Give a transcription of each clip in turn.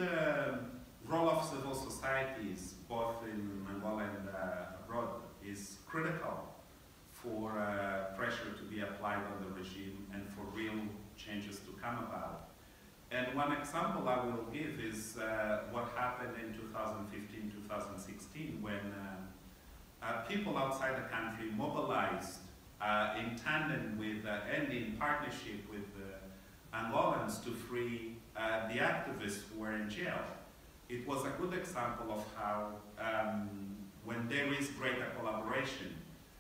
the role of civil societies, both in Angola and abroad, is critical for pressure to be applied on the regime and for real changes to come about. And one example I will give is what happened in 2015-2016 when people outside the country mobilized in tandem with and in partnership with Angolans to free the activists who were in jail. It was a good example of how when there is greater collaboration,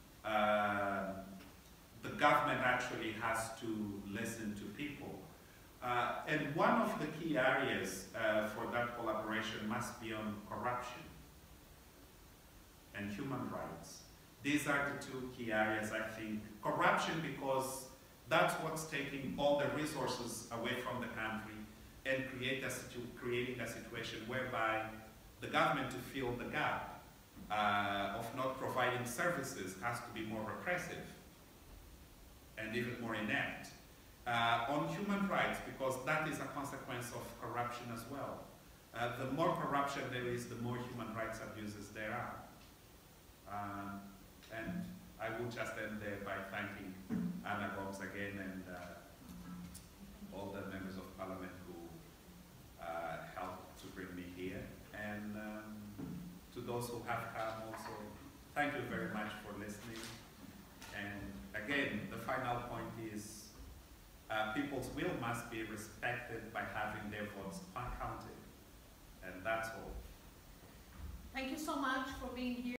the government actually has to listen to people. And one of the key areas for that collaboration must be on corruption and human rights. These are the two key areas, I think. Corruption, because that's what's taking all the resources away from the country and creating a situation whereby the government, to fill the gap of not providing services, has to be more repressive and even more inept. On human rights, because that is a consequence of corruption as well. The more corruption there is, the more human rights abuses there are. And I will just end there by thanking Ana Gomes again and all the members of parliament who helped to bring me here. And to those who have come also, thank you very much for listening. And again, the final point is people's will must be respected by having their votes counted. And that's all. Thank you so much for being here.